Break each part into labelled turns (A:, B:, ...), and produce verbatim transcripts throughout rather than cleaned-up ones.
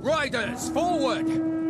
A: Riders, forward!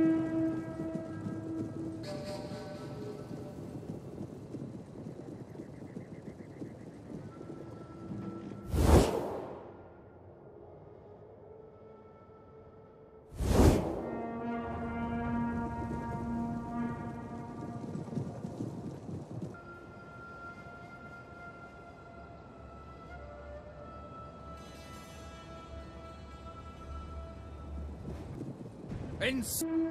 A: In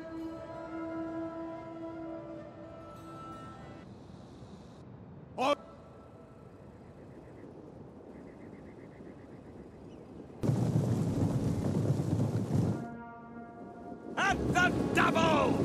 A: oh. At the double!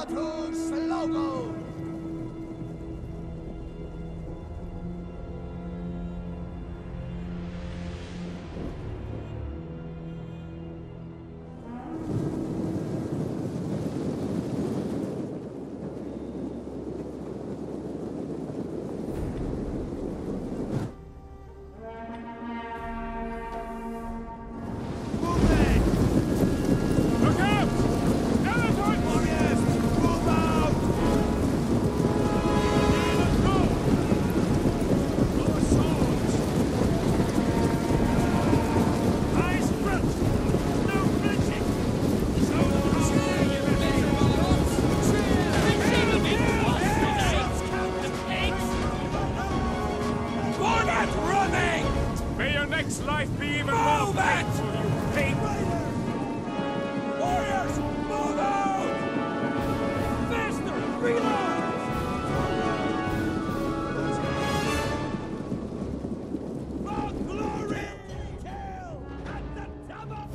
A: Battle Slogo!
B: Life be even more painful, you pig!
A: Warriors, move out! Faster, reload! For glory! Kill at the double!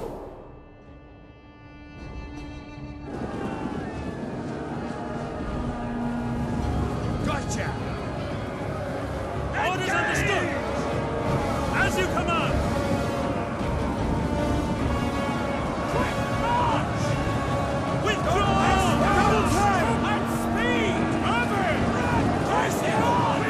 A: Gotcha!
B: Orders understood! As you command!
A: Quick march!
B: Withdraw!
A: Double time! At speed!
B: Cover!
A: Press it on!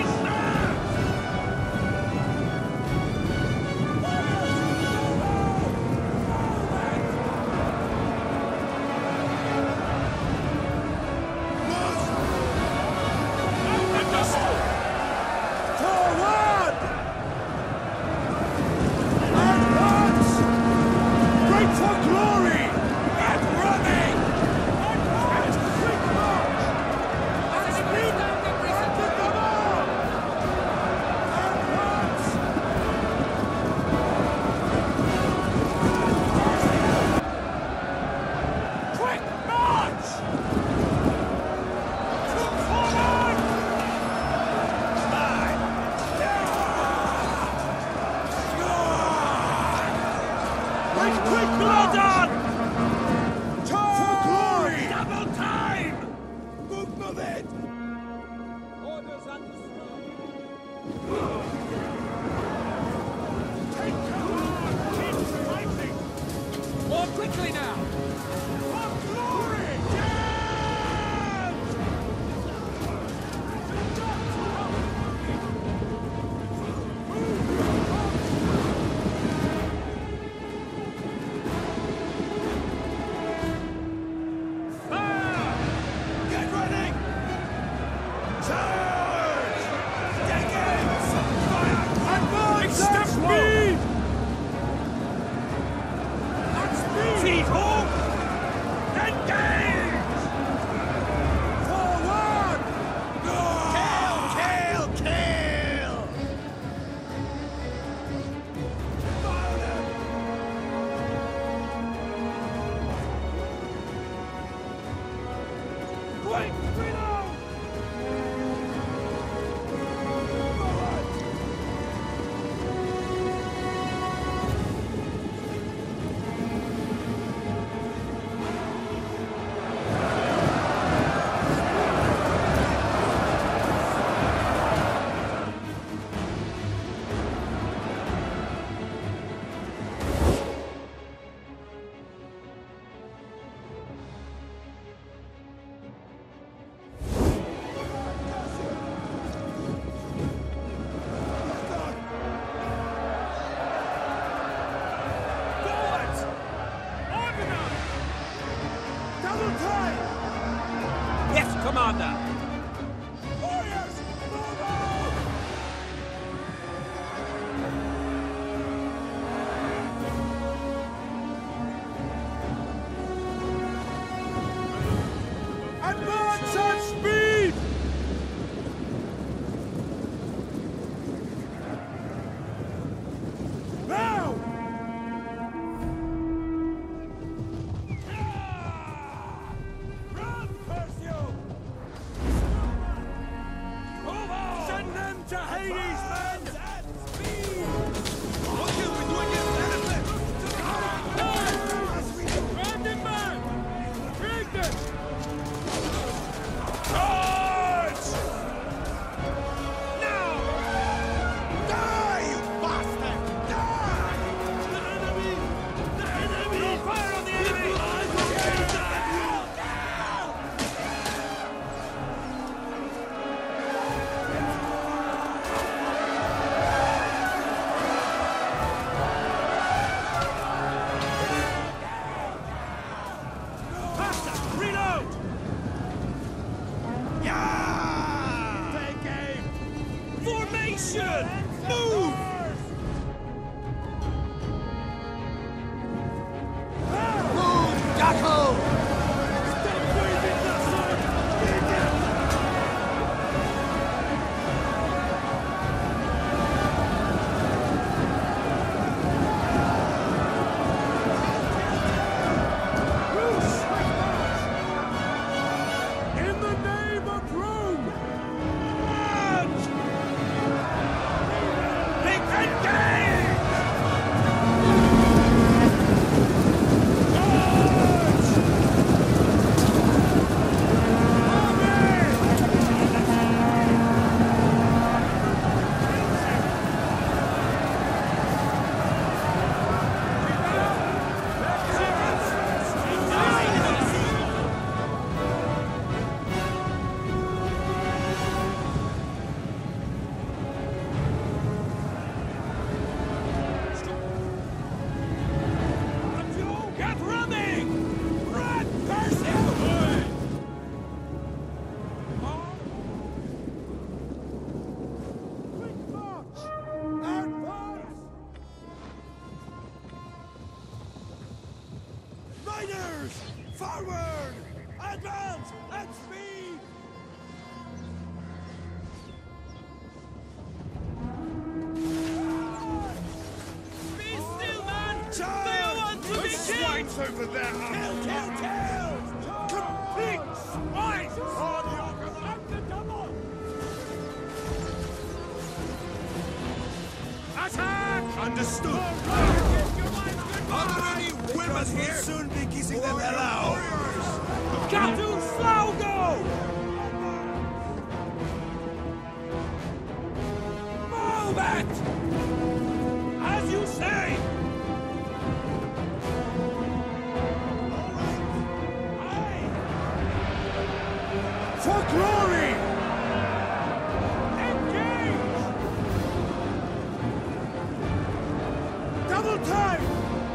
B: Understood!
A: Forward! Advance! Great for glory! And running! And quick march! And speed! And to come on! Advance! Quick march! Forward! Slide! Quick, quick, well done! For glory! Double time! Move, move it! Orders understood. Take command! Keep fighting! More quickly now! For glory! Down! Get ready! Charge! Dickens! Fire! Advance! Step speed! At speed! Feet home! Engage! Forward! Kill! Kill! Kill! Fire them! Quick! Reload! Forward! Forward! Organize! Double time!
B: Yes, Commander!
A: Warriors, move out! Advance at speed! Now! Run, Perseus! Move on! Send them to Hades, men! At speed! Look at we're doing it, elephant! Run them back! Take this! Formation! Move!
C: Move, Daco!
A: Stop waving the sword! Idiot! In the name of Rome! March! Engage! Get running! Run, Percy! Quick march! Advance! Riders! Forward! Advance at speed! Be still, man! They want to be killed!
B: Over there!
A: Kill, kill, kill! Complete swine! On your at the double! Attack!
B: Understood!
A: Are there any women here? We'll soon be kissing them hello! Catu Slaugo! Move it! As you say! For glory! Engage! Double time!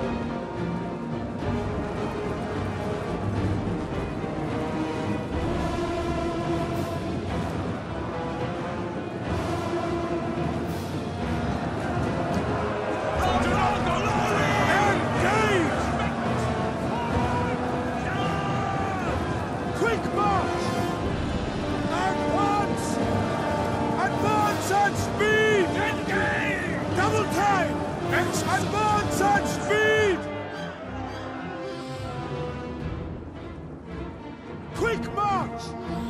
A: Engage! Quick march! Advance! Advance at speed! Engage! Double time! Advance at speed! Quick march!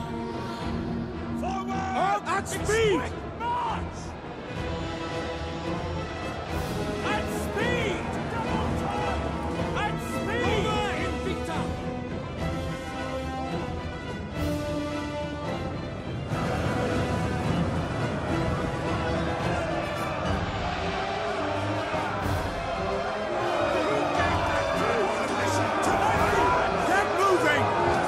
A: Forward! At speed! Quick march! At speed! Double time! At speed! Over Invicta! Get moving!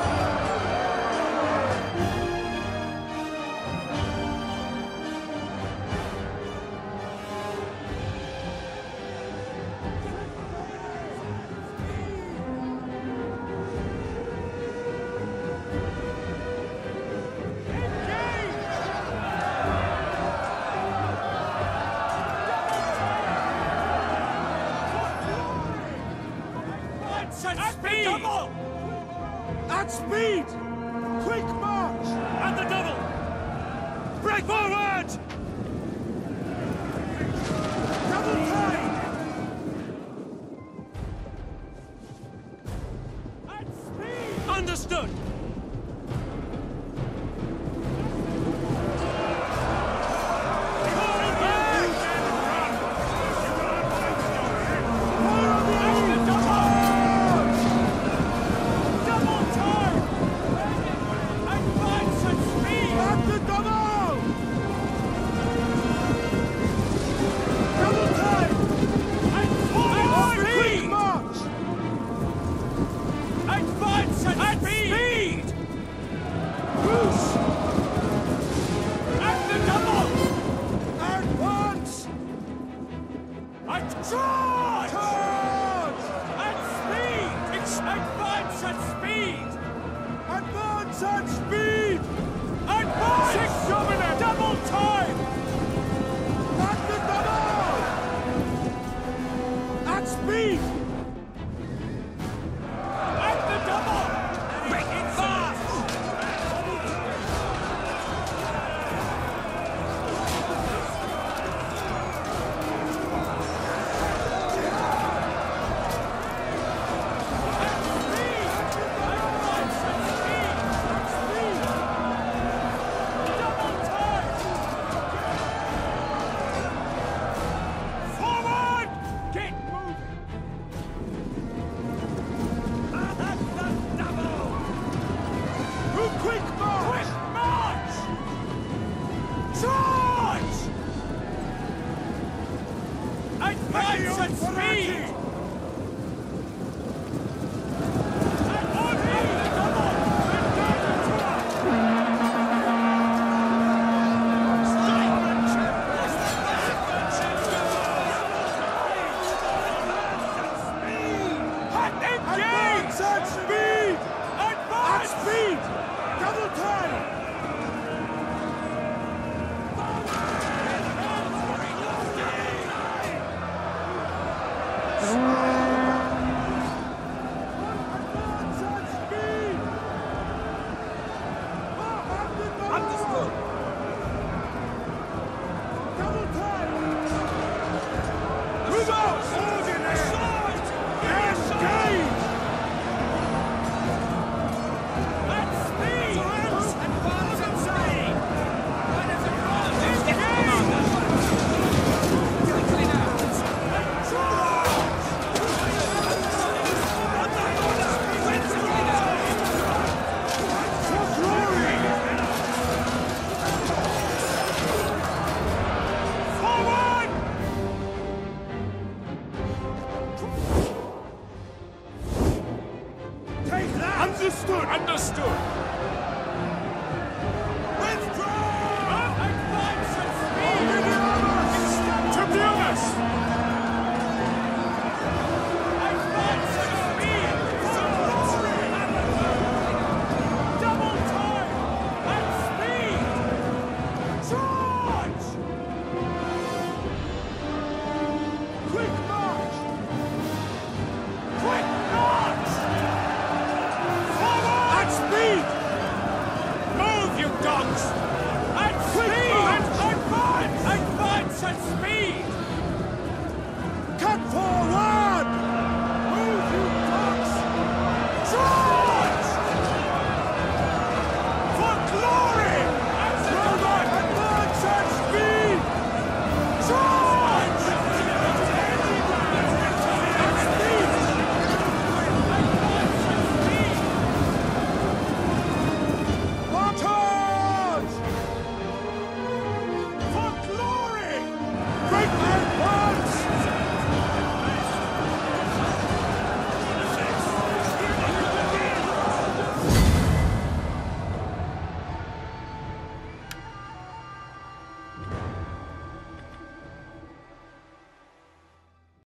A: At speed! Double! At speed! Quick march! At the double! Break forward! Double time! At speed! Understood! Charge! Charge! At speed! Advance at speed! Advance at speed! Advance! Six Governor! Double time! Charge!
B: Advance at speed!